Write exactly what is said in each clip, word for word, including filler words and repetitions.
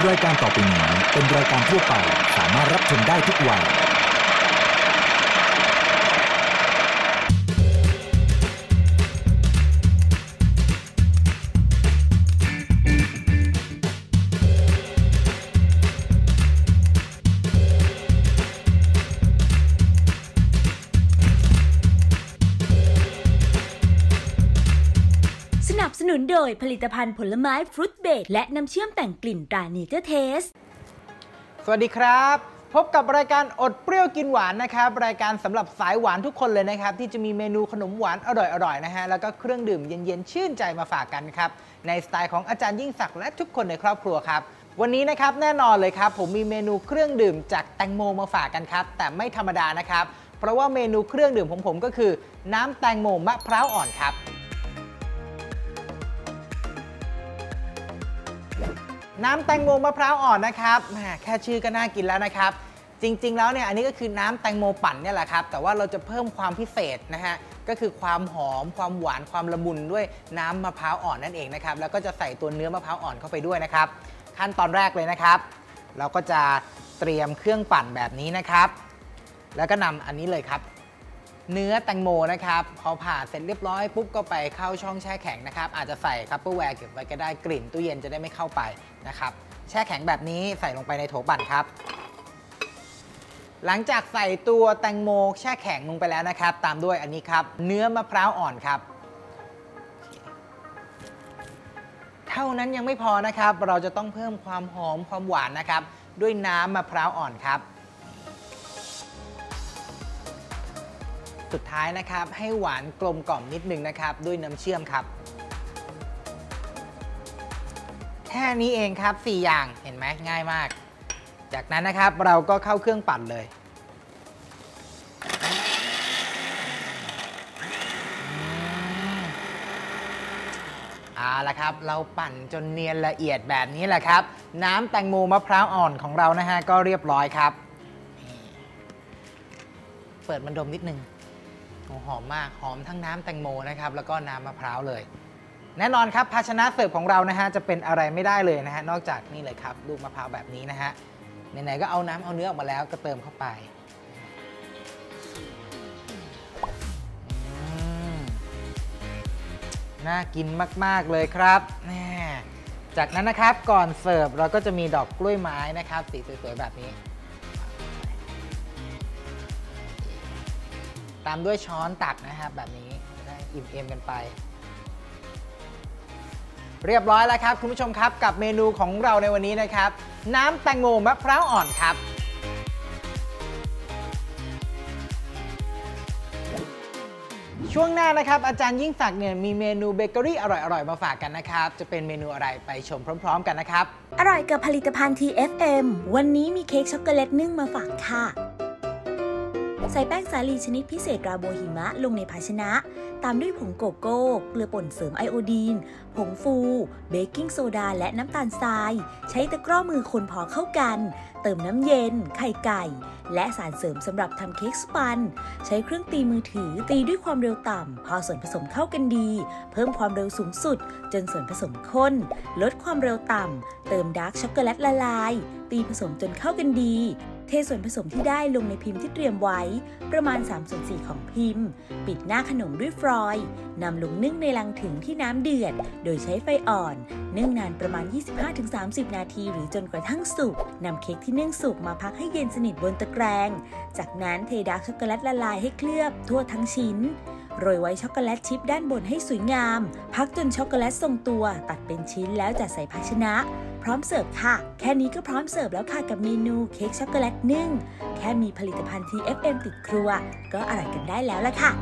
รายการต่อไปนี้เป็นรายการทั่วไปสามารถรับชมได้ทุกวัยสนับสนุนโดยผลิตภัณฑ์ผลไม้ฟรุตเบรดและน้ำเชื่อมแต่งกลิ่นตราเนเจอร์เทสสวัสดีครับพบกับรายการอดเปรี้ยวกินหวานนะครับรายการสำหรับสายหวานทุกคนเลยนะครับที่จะมีเมนูขนมหวานอร่อยๆนะฮะแล้วก็เครื่องดื่มเย็นๆชื่นใจมาฝากกันครับในสไตล์ของอาจารย์ยิ่งศักดิ์และทุกคนในครอบครัวครับวันนี้นะครับแน่นอนเลยครับผมมีเมนูเครื่องดื่มจากแตงโมมาฝากกันครับแต่ไม่ธรรมดานะครับเพราะว่าเมนูเครื่องดื่มของผมก็คือน้ำแตงโมมะพร้าวอ่อนครับน้ำแตงโมมะพร้าวอ่อนนะครับแค่ชื่อก็น่ากินแล้วนะครับจริงๆแล้วเนี่ยอันนี้ก็คือน้ำแตงโมปั่นเนี่ยแหละครับแต่ว่าเราจะเพิ่มความพิเศษนะฮะก็คือความหอมความหวานความละมุนด้วยน้ำมะพร้าวอ่อนนั่นเองนะครับแล้วก็จะใส่ตัวเนื้อมะพร้าวอ่อนเข้าไปด้วยนะครับขั้นตอนแรกเลยนะครับเราก็จะเตรียมเครื่องปั่นแบบนี้นะครับแล้วก็นำอันนี้เลยครับเนื้อแตงโมนะครับพอผ่าเสร็จเรียบร้อยปุ๊บก็ไปเข้าช่องแช่แข็งนะครับอาจจะใส่คัพเปอร์แวร์เก็บไว้ก็ได้กลิ่นตู้เย็นจะได้ไม่เข้าไปนะครับแช่แข็งแบบนี้ใส่ลงไปในโถปั่นครับหลังจากใส่ตัวแตงโมแช่แข็งลงไปแล้วนะครับตามด้วยอันนี้ครับเนื้อมะพร้าวอ่อนครับเท่านั้นยังไม่พอนะครับเราจะต้องเพิ่มความหอมความหวานนะครับด้วยน้ำมะพร้าวอ่อนครับสุดท้ายนะครับให้หวานกลมกล่อมนิดนึงนะครับด้วยน้ำเชื่อมครับแค่นี้เองครับสี่อย่างเห็นไหมง่ายมากจากนั้นนะครับเราก็เข้าเครื่องปั่นเลยเอาละครับเราปั่นจนเนียนละเอียดแบบนี้แหละครับน้ำแตงโมมะพร้าวอ่อนของเรานะฮะก็เรียบร้อยครับเปิดมันดมนิดนึงหอมมากหอมทั้งน้ำแตงโมนะครับแล้วก็น้ำมะพร้าวเลยแน่นอนครับภาชนะเสิร์ฟของเรานะฮะจะเป็นอะไรไม่ได้เลยนะฮะนอกจากนี่เลยครับลูกมะพร้าวแบบนี้นะฮะไหนๆก็เอาน้ำเอาเนื้อออกมาแล้วก็เติมเข้าไปน่ากินมากๆเลยครับจากนั้นนะครับก่อนเสิร์ฟเราก็จะมีดอกกล้วยไม้นะครับสีสวยๆแบบนี้ตามด้วยช้อนตักนะครับแบบนี้ได้อิ่มเอมกันไปเรียบร้อยแล้วครับคุณผู้ชมครับกับเมนูของเราในวันนี้นะครับน้ำแตงโมมะพร้าวอ่อนครับช่วงหน้านะครับอาจารย์ยิ่งศักดิ์เนี่ยมีเมนูเบเกอรี่อร่อยๆมาฝากกันนะครับจะเป็นเมนูอะไรไปชมพร้อมๆกันนะครับอร่อยกับผลิตภัณฑ์ ที เอฟ เอ็ม วันนี้มีเค้กช็อกโกแลตนึ่งมาฝากค่ะใส่แป้งสาลีชนิดพิเศษราโบหิมะลงในภาชนะตามด้วยผงโกโก้เกลือป่นเสริมไอโอดีนผงฟูเบกกิ้งโซดาและน้ำตาลทรายใช้ตะกร้อมือคนพอเข้ากันเติมน้ำเย็นไข่ไก่และสารเสริมสำหรับทำเค้กสปันใช้เครื่องตีมือถือตีด้วยความเร็วต่ำพอส่วนผสมเข้ากันดีเพิ่มความเร็วสูงสุดจนส่วนผสมข้นลดความเร็วต่ำเติมดาร์กช็อกโกแลตละลายตีผสมจนเข้ากันดีเทส่วนผสมที่ได้ลงในพิมพ์ที่เตรียมไว้ประมาณสามส่วนสี่ของพิมพ์ปิดหน้าขนมด้วยฟรอยล์นำลงนึ่งในลังถึงที่น้ำเดือดโดยใช้ไฟอ่อนนึ่งนานประมาณ ยี่สิบห้าถึงสามสิบ นาทีหรือจนกระทั่งสุกนำเค้กที่นึ่งสุกมาพักให้เย็นสนิทบนตะแกรงจากนั้นเทดาร์กช็อกโกแลตละลายให้เคลือบทั่วทั้งชิ้นโรยไว้ช็อกโกแลตชิพด้านบนให้สวยงามพักจนช็อกโกแลตทรงตัวตัดเป็นชิ้นแล้วจัดใส่ภาชนะพร้อมเสิร์ฟค่ะแค่นี้ก็พร้อมเสิร์ฟแล้วค่ะกับเมนูเค้กช็อกโกแลตนึ่งแค่มีผลิตภัณฑ์ ที เอฟ เอ็ม ติดครัวก็อร่อยกันได้แล้วล่ะค่ะ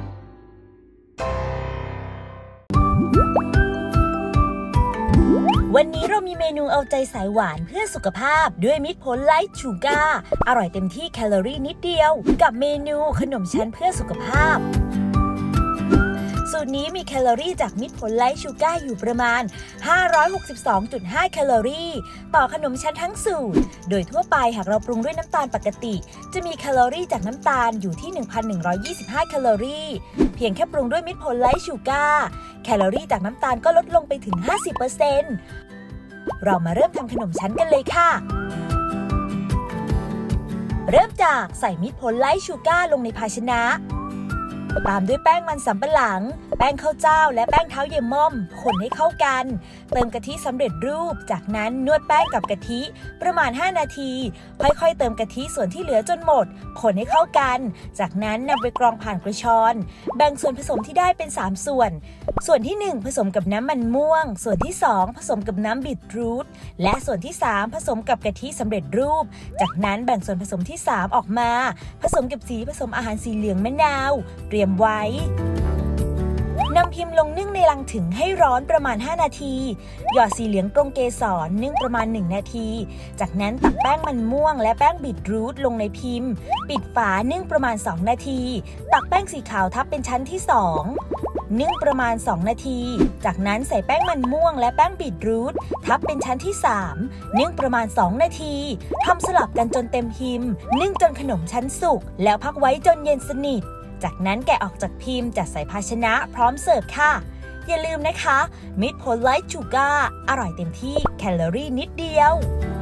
วันนี้เรามีเมนูเอาใจสายหวานเพื่อสุขภาพด้วยมิตรผลไลท์ชูการ์อร่อยเต็มที่แคลอรี่นิดเดียวกับเมนูขนมชั้นเพื่อสุขภาพสูตรนี้มีแคลอรี่จากมิตรผลไลท์ชูการ์อยู่ประมาณ ห้าร้อยหกสิบสองจุดห้า แคลอรี่ต่อขนมชั้นทั้งสูตรโดยทั่วไปหากเราปรุงด้วยน้ำตาลปกติจะมีแคลอรี่จากน้ำตาลอยู่ที่ หนึ่งพันหนึ่งร้อยยี่สิบห้า แคลอรี่เพียงแค่ปรุงด้วยมิตรผลไลท์ชูการ์แคลอรี่จากน้ำตาลก็ลดลงไปถึง ห้าสิบเปอร์เซ็นต์เรามาเริ่มทำขนมชั้นกันเลยค่ะเริ่มจากใส่มิตรผลไลท์ชูการ์ลงในภาชนะตามด้วยแป้งมันสำปะหลังแป้งข้าวเจ้าและแป้งเท้าเยม่อมคนให้เข้ากันเติมกะทิสำเร็จรูปจากนั้นนวดแป้งกับกะทิประมาณห้านาทีค่อยๆเติมกะทิส่วนที่เหลือจนหมดคนให้เข้ากันจากนั้นนำไปกรองผ่านกระชอนแบ่งส่วนผสมที่ได้เป็นสามส่วนส่วนที่หนึ่งผสมกับน้ำมันม่วงส่วนที่สองผสมกับน้ำบีทรูทและส่วนที่สามผสมกับกะทิสำเร็จรูปจากนั้นแบ่งส่วนผสมที่สามออกมาผสมกับสีผสมอาหารสีเหลืองมะนาวเตรียมไว้นำพิมพ์ลงนึ่งในลังถึงให้ร้อนประมาณห้านาทีหยอดสีเหลืองตรงเกสรนึ่งประมาณหนึ่งนาทีจากนั้นตักแป้งมันม่วงและแป้งบีทรูทลงในพิมพ์ปิดฝานึ่งประมาณสองนาทีตักแป้งสีขาวทับเป็นชั้นที่สองนึ่งประมาณสองนาทีจากนั้นใส่แป้งมันม่วงและแป้งบีทรูททับเป็นชั้นที่สามนึ่งประมาณสองนาทีทำสลับกันจนเต็มพิมพ์นึ่งจนขนมชั้นสุกแล้วพักไว้จนเย็นสนิทจากนั้นแกะออกจากพิมพ์จัดใส่ภาชนะพร้อมเสิร์ฟค่ะอย่าลืมนะคะมิตรผลไลท์ชูการ์อร่อยเต็มที่แคลอรี่นิดเดียว